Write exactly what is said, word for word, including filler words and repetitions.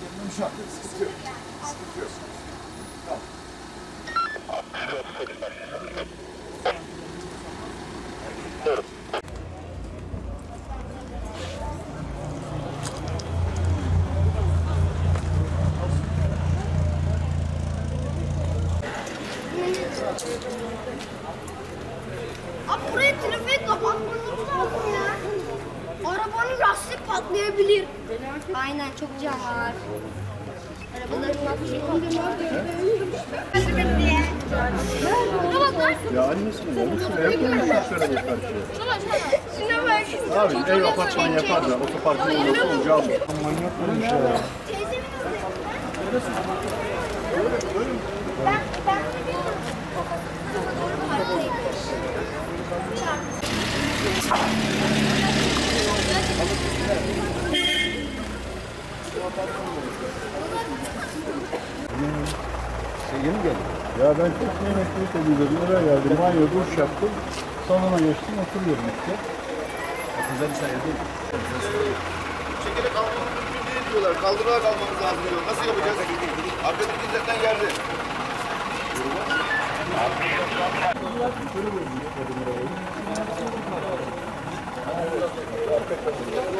Yumuşak. Sıkıntı yok. Sıkıntı yok. Tamam. Abi buraya trafiğe kapatmamız lazım ya. Arabanın lastiği patlayabilir. Aynen çok can var. Arabaların lastiği patlayabilir. Ya annesinin onu şuraya koymuşlar şöyle bir karşıya. Şuna bak. Abi ev apartman yapar da otoparkın olması olacağı mı? Manyak olmuş ya. Teyzemin odası. Ben, ben Sen yeni geldin. Ya ben çok emeklilik ediyordum. Oraya geldim. Banyo, duş yaptım. Salona geçtim. Oturuyorum işte. Güzel bir şey değil. Şekeri kaldırmamız mümkün değil diyorlar. Kaldırarak almamız lazım diyor. Nasıl yapacağız? Arkadaki zaten geldi. Abi